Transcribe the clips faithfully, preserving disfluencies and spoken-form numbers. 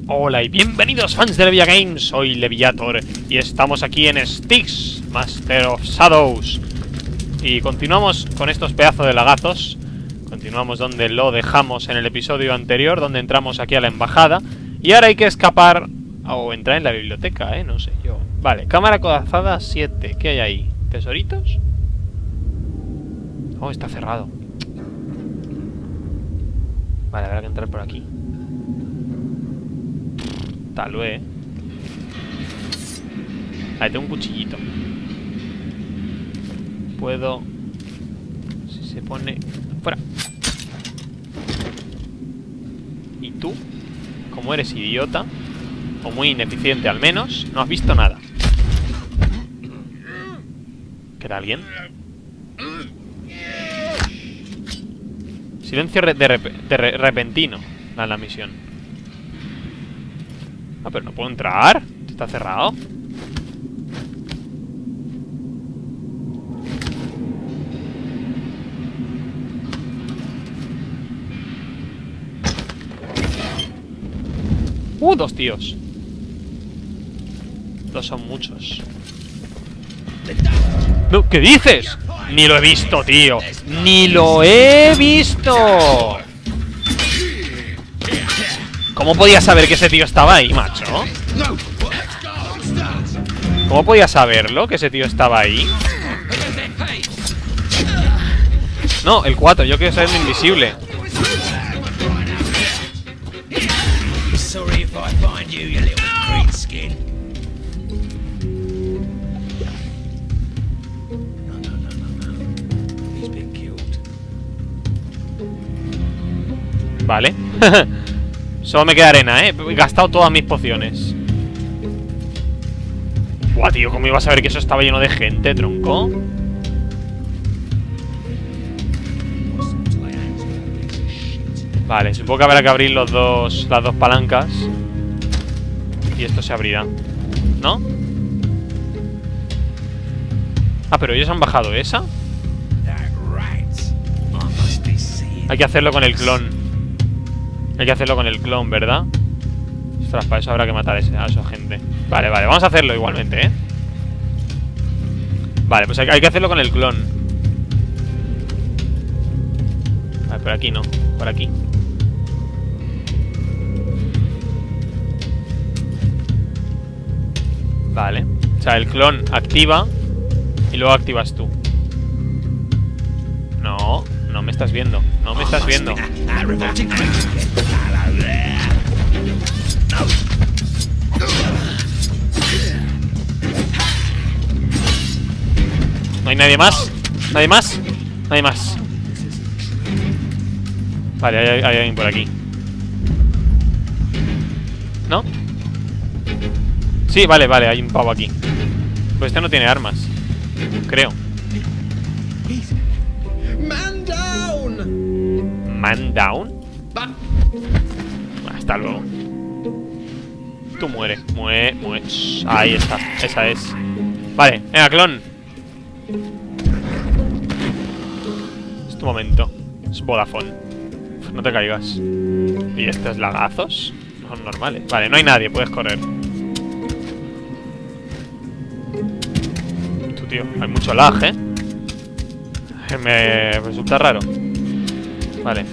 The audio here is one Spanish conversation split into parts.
Hola y bienvenidos fans de Levia Games, soy Leviator y estamos aquí en Styx, Master of Shadows. Y continuamos con estos pedazos de lagazos. Continuamos donde lo dejamos en el episodio anterior, donde entramos aquí a la embajada. Y ahora hay que escapar o entrar en la biblioteca, eh, no sé yo. Vale, cámara acorazada siete, ¿qué hay ahí? ¿Tesoritos? Oh, está cerrado. Vale, habrá que entrar por aquí. Tal vez. Ahí tengo un cuchillito. Puedo... Si se pone... ¡Fuera! Y tú, como eres idiota, o muy ineficiente al menos, no has visto nada. ¿Queda alguien? Silencio re de, rep de re repentino. En la misión. Ah, pero no puedo entrar. Está cerrado. Uh, dos tíos. Dos son muchos. No, ¿qué dices? Ni lo he visto, tío. Ni lo he visto. ¿Cómo podía saber que ese tío estaba ahí, macho? ¿Cómo podía saberlo, que ese tío estaba ahí? No, el cuatro, yo quiero ser invisible. Vale. Solo me queda arena, eh. He gastado todas mis pociones. Buah, tío, ¿cómo iba a saber que eso estaba lleno de gente, tronco? Vale, supongo que habrá que abrir los dos, las dos palancas. Y esto se abrirá, ¿no? Ah, pero ellos han bajado esa. Hay que hacerlo con el clon. Hay que hacerlo con el clon, ¿verdad? Ostras, para eso habrá que matar a, ese, a esa gente. Vale, vale, vamos a hacerlo igualmente, ¿eh? Vale, pues hay, hay que hacerlo con el clon. Vale, por aquí no, por aquí. Vale. O sea, el clon activa y luego activas tú. No, no me estás viendo. No me estás viendo. ¿No hay nadie más? ¿Nadie más? Nadie más. Vale, hay, hay alguien por aquí. ¿No? Sí, vale, vale, hay un pavo aquí. Pues este no tiene armas, creo. Man down. Man down. Hasta luego. Tú muere, muere, muere. Ahí está, esa es. Vale, venga, clon. Es tu momento. Es Vodafone. No te caigas. ¿Y estos lagazos? Son normales. Vale, no hay nadie, puedes correr. Tú, tío, hay mucho lag, ¿eh? Me resulta raro. Vale.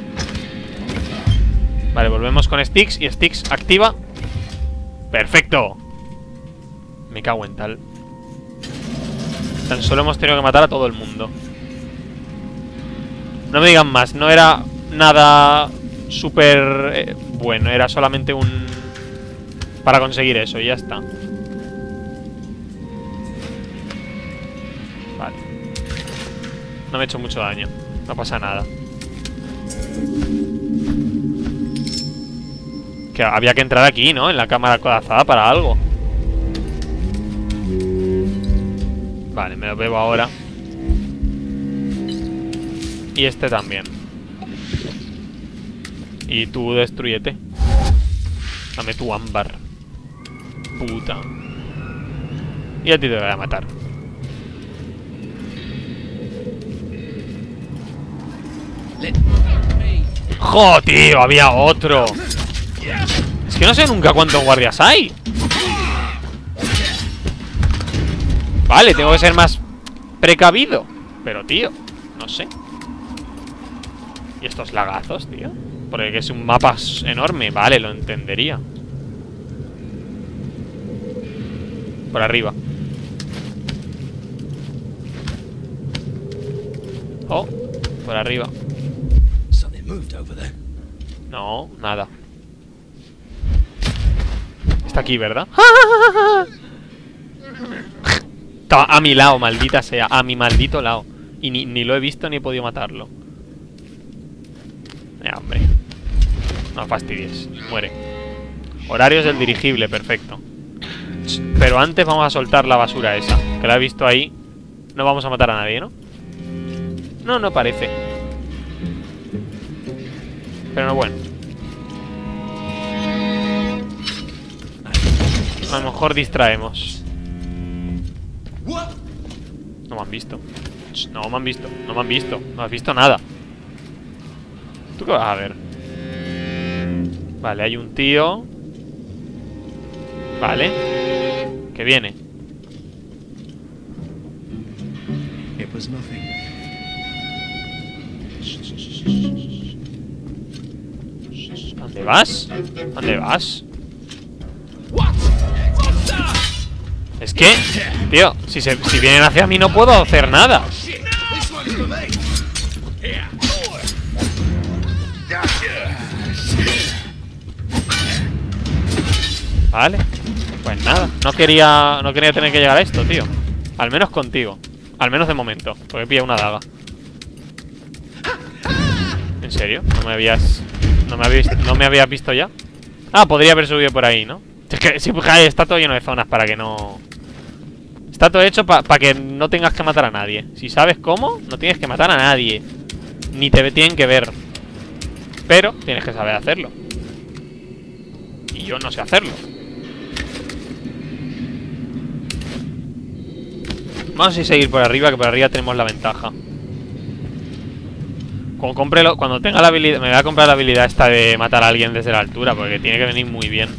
Vale, volvemos con Styx. Y Styx activa. ¡Perfecto! Me cago en tal. Tan solo hemos tenido que matar a todo el mundo. No me digan más. No era nada súper eh, bueno. Era solamente un... para conseguir eso y ya está. Vale. No me he hecho mucho daño. No pasa nada. Que había que entrar aquí, ¿no? En la cámara acorazada para algo. Vale, me lo bebo ahora. Y este también. Y tú destruyete. Dame tu ámbar. Puta. Y a ti te voy a matar. ¡Jo, tío! Había otro. Es que no sé nunca cuántos guardias hay. Vale, tengo que ser más precavido. Pero, tío, no sé. ¿Y estos lagazos, tío? Porque es un mapa enorme. Vale, lo entendería. Por arriba. Oh, por arriba. No, nada. Está aquí, ¿verdad? Estaba a mi lado, maldita sea. A mi maldito lado. Y ni, ni lo he visto ni he podido matarlo. Ya, hombre. No fastidies. Muere. Horarios del dirigible, perfecto. Pero antes vamos a soltar la basura esa, que la he visto ahí. No vamos a matar a nadie, ¿no? No, no parece. Pero no, bueno. A lo mejor distraemos. No me han visto. No me han visto, no me han visto. No has visto nada. ¿Tú qué vas a ver? Vale, hay un tío. Vale. Que viene. ¿Dónde vas? ¿Dónde vas? Es que, tío, si, se, si vienen hacia mí no puedo hacer nada. Vale. Pues nada, no quería no quería tener que llegar a esto, tío. Al menos contigo. Al menos de momento, porque he pillado una daga. ¿En serio? ¿No me habías no me habías, no me habías visto ya? Ah, podría haber subido por ahí, ¿no? Es que sí, pues, está todo lleno de zonas para que no... Está todo hecho para pa que no tengas que matar a nadie. Si sabes cómo, no tienes que matar a nadie. Ni te tienen que ver. Pero tienes que saber hacerlo. Y yo no sé hacerlo. Vamos a seguir por arriba, que por arriba tenemos la ventaja. Cuando, compre lo, cuando tenga la habilidad... Me voy a comprar la habilidad esta de matar a alguien desde la altura, porque tiene que venir muy bien.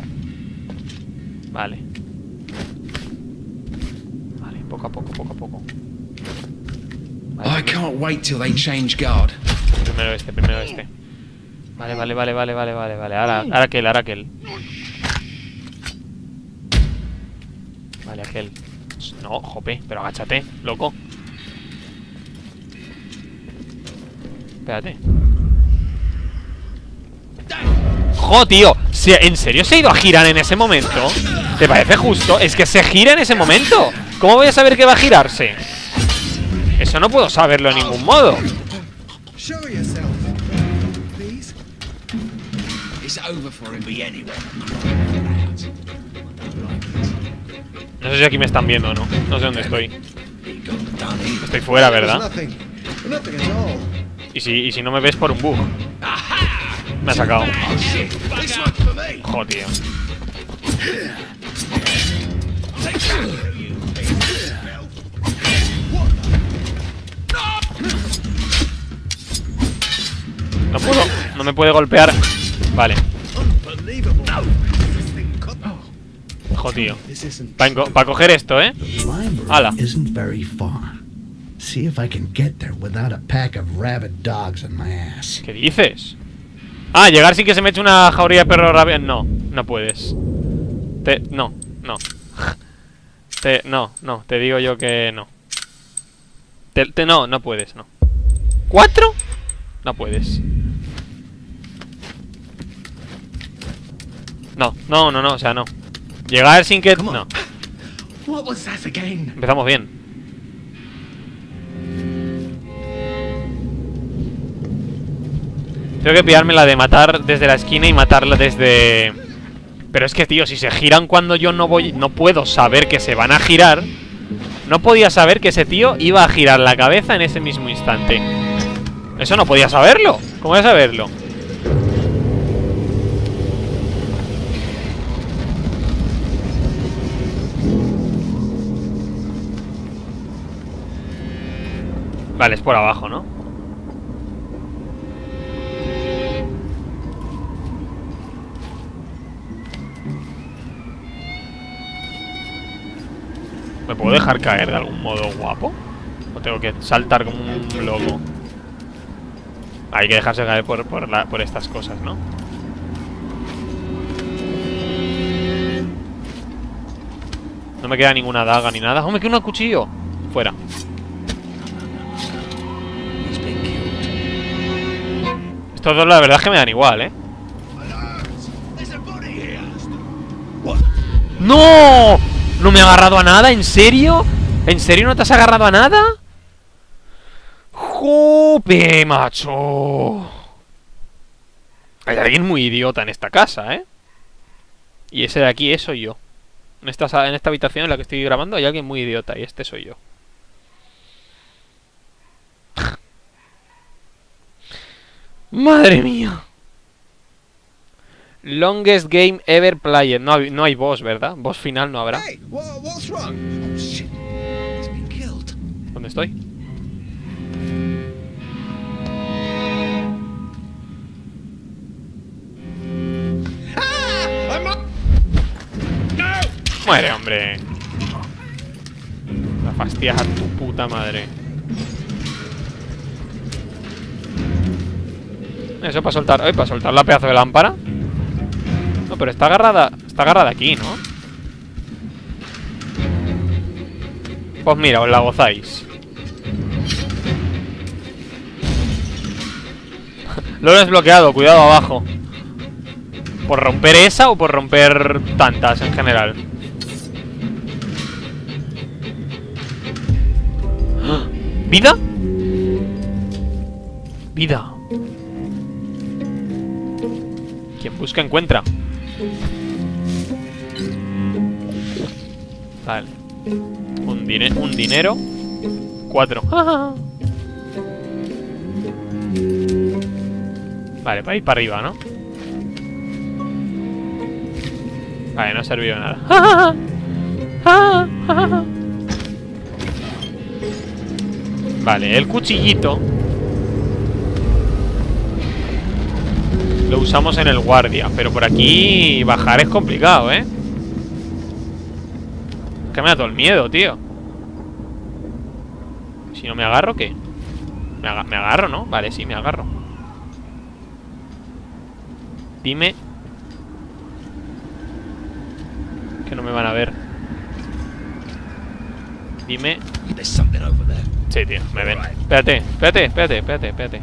Vale. Vale, poco a poco, poco a poco. Vale, I can't wait till they change guard. primero este, primero este. Vale, vale, vale, vale, vale, vale, vale. Ahora, ahora aquel, ahora aquel. Vale, aquel. No, jope, pero agáchate, loco. Espérate. ¡Jo, tío! ¿En serio se ha ido a girar en ese momento? ¿Te parece justo? Es que se gira en ese momento. ¿Cómo voy a saber que va a girarse? Eso no puedo saberlo de ningún modo. No sé si aquí me están viendo o no. No sé dónde estoy. Estoy fuera, ¿verdad? ¿Y si, y si no me ves por un bug? Me ha sacado. Joder, tío. No puedo, no me puede golpear. Vale. Joder, tío. Para pa coger esto, ¿eh? ¡Hala! ¿Qué dices? Ah, llegar sin que se me eche una jauría de perro rabia. No, no puedes. Te... No, no. Te... No, no, te digo yo que no. Te... te... No, no puedes, no. ¿Cuatro? No puedes. No, no, no, no, o sea, no. Llegar sin que... No. Empezamos bien. Tengo que pillarme la de matar desde la esquina y matarla desde... Pero es que, tío, si se giran cuando yo no voy... No puedo saber que se van a girar. No podía saber que ese tío iba a girar la cabeza en ese mismo instante. Eso no podía saberlo. ¿Cómo voy a saberlo? Vale, es por abajo, ¿no? ¿Me puedo dejar caer de algún modo guapo? ¿O tengo que saltar como un loco? Hay que dejarse caer por, por, la, por estas cosas, ¿no? No me queda ninguna daga ni nada. ¡Oh, me queda un cuchillo! Fuera. Estos dos la verdad es que me dan igual, ¿eh? ¡No! ¿No me ha agarrado a nada? ¿En serio? ¿En serio no te has agarrado a nada? ¡Jope, macho! Hay alguien muy idiota en esta casa, ¿eh? Y ese de aquí, eso soy yo. En esta, en esta habitación en la que estoy grabando hay alguien muy idiota y este soy yo. ¡Madre mía! Longest game ever played. No, no hay boss, ¿verdad? Boss final no habrá. Hey, wha- what's wrong? Oh shit! He's been killed. ¿Dónde estoy? Ah! I'm up. No! ¡Muere, hombre! La fastidias a tu puta madre. Eso para soltar... ¡Ay! Para soltar la pedazo de lámpara. No, pero está agarrada... Está agarrada aquí, ¿no? Pues mira, os la gozáis. Lo he desbloqueado, cuidado abajo. ¿Por romper esa o por romper tantas en general? ¡Ah! ¿Vida? Vida. Quien busca encuentra. Vale. Un, dine un dinero. Cuatro. Vale, para ir para arriba, ¿no? Vale, no ha servido de nada. Vale, el cuchillito lo usamos en el guardia. Pero por aquí bajar es complicado, ¿eh? Es que me da todo el miedo, tío. Si no me agarro, ¿qué? Me, ag me agarro, ¿no? Vale, sí, me agarro. Dime que no me van a ver. Dime. There's something over there. Sí, tío, me ven. Espérate, espérate, espérate, espérate, espérate.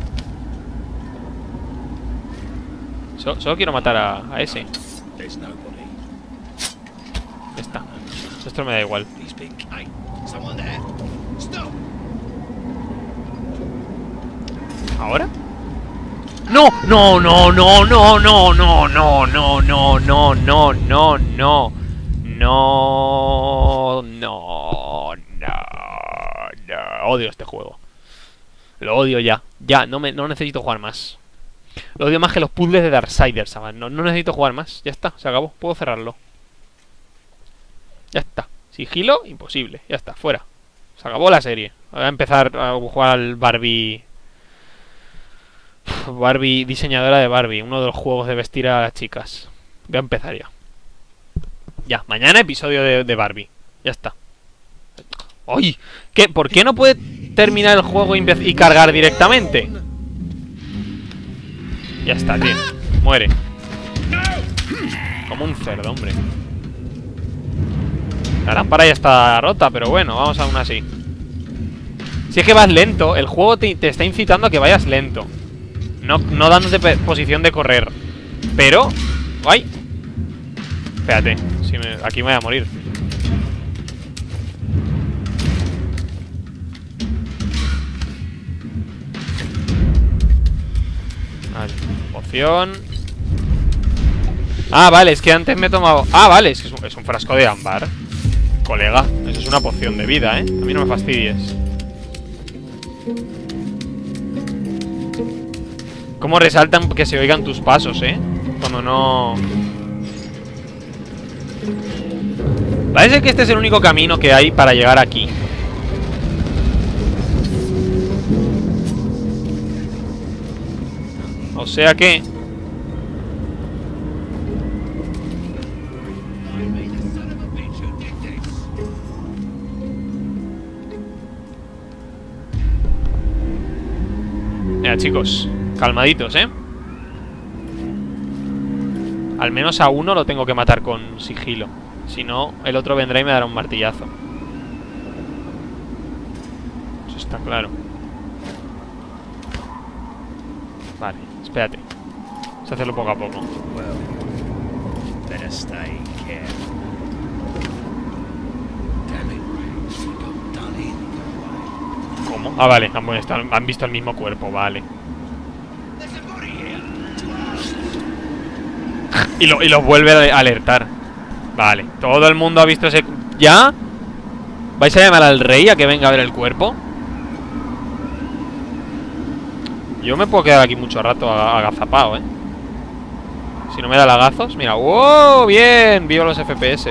So solo quiero matar a, a ese. There's nobody. Ya está. Esto me da igual. He's been. Hey, someone there. Stop. ¿Ahora? ¡No! ¡No, no, no, no, no, no, no, no, no, no, no, no, no! No, no, no, no. Odio este juego. Lo odio ya. Ya, no, me, no necesito jugar más. Lo odio más que los puzzles de Darksiders, chaval. No, no necesito jugar más. Ya está, se acabó. Puedo cerrarlo. Ya está. Sigilo, imposible. Ya está, fuera. Se acabó la serie. Voy a empezar a jugar al Barbie... Barbie, diseñadora de Barbie. Uno de los juegos de vestir a las chicas. Voy a empezar ya. Ya, mañana episodio de, de Barbie. Ya está. ¡Ay! ¿Qué? ¿Por qué no puede terminar el juego y, y cargar directamente? Ya está, tío. Muere. Como un cerdo, hombre. La lámpara ya está rota, pero bueno, vamos aún así. Si es que vas lento, el juego te, te está incitando a que vayas lento. No, no dándote posición de correr. Pero... ¡Ay! Espérate, si me, aquí me voy a morir. Vale, poción. Ah, vale, es que antes me he tomado... Ah, vale, es que es un, es un frasco de ámbar. Colega, eso es una poción de vida, ¿eh? A mí no me fastidies. Cómo resaltan que se oigan tus pasos, ¿eh? Cuando no... Parece que este es el único camino que hay para llegar aquí. O sea que... Mira, chicos, calmaditos, ¿eh? Al menos a uno lo tengo que matar con sigilo. Si no, el otro vendrá y me dará un martillazo. Eso está claro. Vale, espérate. Vamos a hacerlo poco a poco. Well, better stay careful. Damn it. We got done in. ¿Cómo? Ah, vale, han, bueno, están- han visto el mismo cuerpo, vale. There's a body here. Y lo, y lo vuelve a alertar. Vale, todo el mundo ha visto ese... ¿Ya? ¿Vais a llamar al rey a que venga a ver el cuerpo? Yo me puedo quedar aquí mucho rato ag- agazapado, ¿eh? Si no me da lagazos, mira. ¡Wow! Bien, vivo los F P S.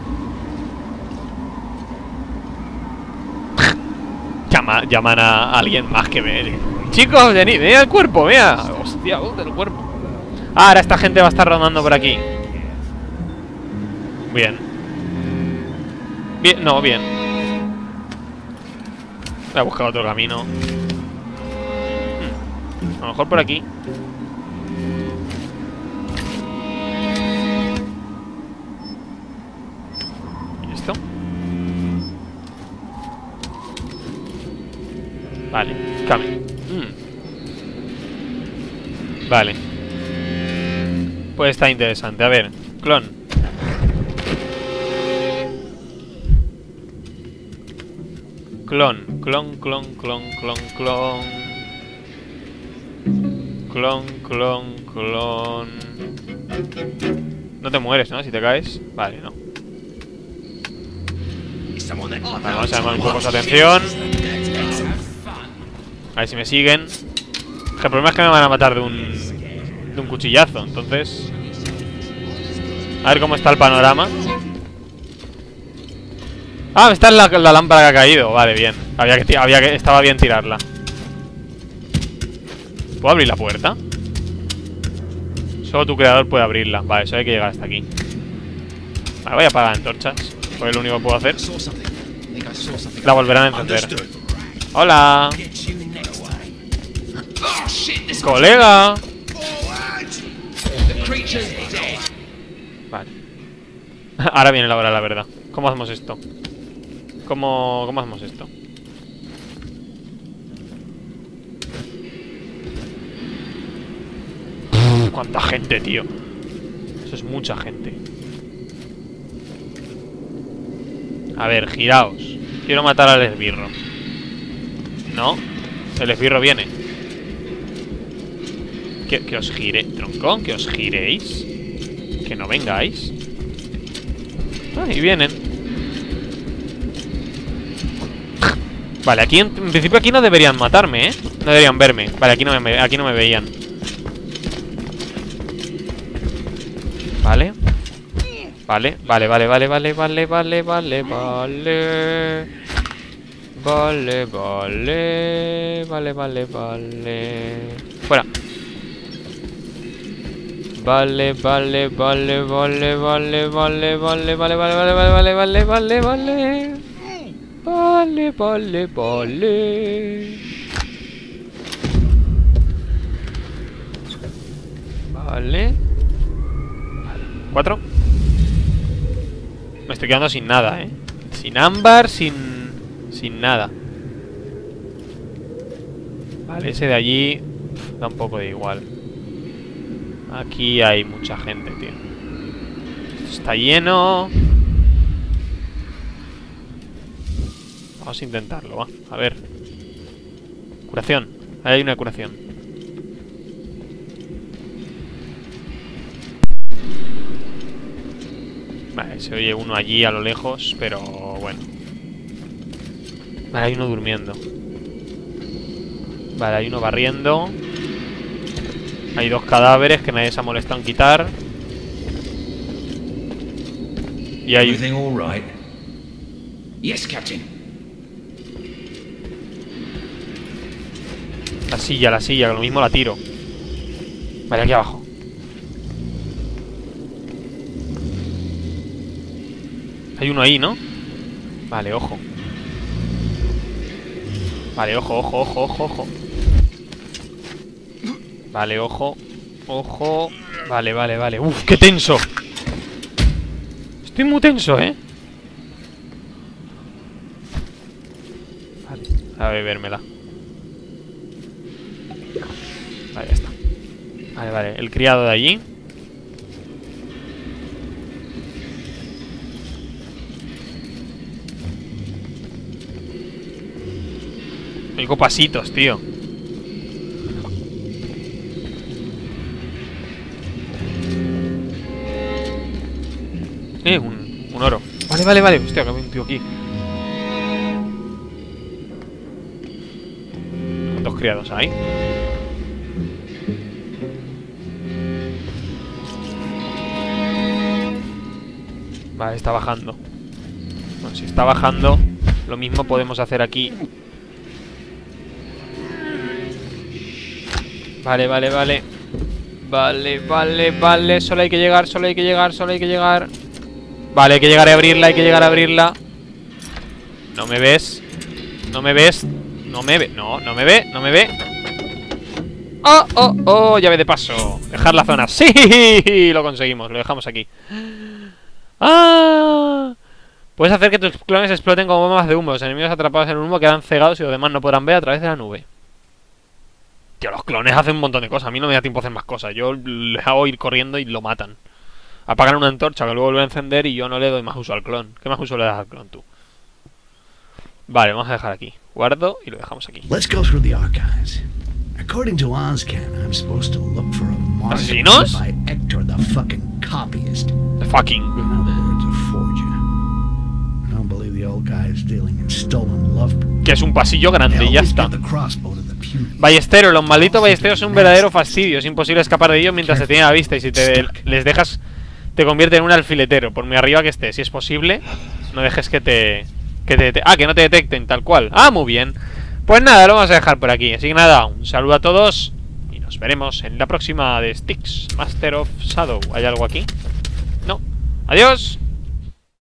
Llama, llaman a alguien más que ver. Chicos, venid, venid al cuerpo, mira. Hostia, ¿dónde el cuerpo? Ah, ahora esta gente va a estar rondando por aquí. Bien. Bien, no, bien. Voy a buscar otro camino. Hmm. A lo mejor por aquí. ¿Y esto? Vale, cambio. Mm. Vale. Pues está interesante. A ver, clon. Clon, clon, clon, clon, clon, clon. Clon, clon, clon. No te mueres, ¿no? Si te caes. Vale, no. Vale, vamos a llamar un poco su atención. A ver si me siguen. El problema es que me van a matar de un... de un cuchillazo, entonces... A ver cómo está el panorama. Ah, esta es la, la lámpara que ha caído. Vale, bien. Había que, había que, estaba bien tirarla. ¿Puedo abrir la puerta? Solo tu creador puede abrirla. Vale, eso hay que llegar hasta aquí. Vale, voy a apagar antorchas. Porque es lo único que puedo hacer. La volverán a encender. Hola. Colega. Vale. Ahora viene la hora, la verdad. ¿Cómo hacemos esto? ¿Cómo, cómo hacemos esto? Uf, cuánta gente, tío. Eso es mucha gente. A ver, giraos. Quiero matar al esbirro. No, el esbirro viene. Que, que os gire, tronco, que os giréis. Que no vengáis. Ah, y vienen. Vale, aquí en, en principio aquí no deberían matarme, ¿eh? No deberían verme. Vale, aquí no me, aquí no me veían. Vale. Vale, vale, vale, vale, vale, vale, vale, vale, vale. Vale, vale. Vale, vale, vale. Fuera. Vale, vale, vale, vale, vale, vale, vale, vale, vale, vale, vale, vale, vale, vale. Vale, vale, vale. Vale. Cuatro. Me estoy quedando sin nada, eh. Sin ámbar, sin... sin nada. Vale, ese de allí pf, da un poco de igual. Aquí hay mucha gente, tío. Esto está lleno. Vamos a intentarlo, va. A ver. Curación. Ahí hay una curación. Vale, se oye uno allí a lo lejos, pero bueno. Vale, hay uno durmiendo. Vale, hay uno barriendo. Hay dos cadáveres que nadie se ha molestado en quitar. Y hay... Everything all right? Yes, Captain. La silla, la silla, que lo mismo la tiro. Vale, aquí abajo. Hay uno ahí, ¿no? Vale, ojo. Vale, ojo, ojo, ojo, ojo, ojo. Vale, ojo. Ojo. Vale, vale, vale. Uf, qué tenso. Estoy muy tenso, ¿eh? Vale, a bebérmela. Vale, ya está. Vale, vale, el criado de allí. Oigo pasitos, tío. Eh, un, un oro. Vale, vale, vale. Hostia, que había un tío aquí. ¿Cuántos criados hay? Vale, está bajando. Bueno, si está bajando, lo mismo podemos hacer aquí. Vale, vale, vale. Vale, vale, vale. Solo hay que llegar, solo hay que llegar, solo hay que llegar. Vale, hay que llegar a abrirla, hay que llegar a abrirla. No me ves. No me ves. No me ve. No, no me ve, no me ve. Oh, oh, oh, llave de paso. Dejar la zona. Sí, lo conseguimos, lo dejamos aquí. Ah. Puedes hacer que tus clones exploten como bombas de humo. Los enemigos atrapados en el humo quedan cegados y los demás no podrán ver a través de la nube. Tío, los clones hacen un montón de cosas. A mí no me da tiempo a hacer más cosas. Yo les hago ir corriendo y lo matan. Apagan una antorcha que luego vuelve a encender y yo no le doy más uso al clon. ¿Qué más uso le das al clon tú? Vale, vamos a dejar aquí. Guardo y lo dejamos aquí. Let's go through the archives. According to Ozcan, I'm supposed to look for a mark ¿Asesinos? by Hector the fucking copyist. The fucking. In other words, a forger. I don't believe the old guy is dealing in stolen love. Que es un pasillo grande y ya está. Ballesteros, los malditos ballesteros son un verdadero fastidio. Es imposible escapar de ellos mientras se tiene a la vista. Y si te les dejas, te convierte en un alfiletero. Por muy arriba que esté, si es posible, no dejes que te, que te... Ah, que no te detecten, tal cual. Ah, muy bien. Pues nada, lo vamos a dejar por aquí. Así que nada, un saludo a todos y nos veremos en la próxima de Styx, Master of Shadow. ¿Hay algo aquí? No. Adiós.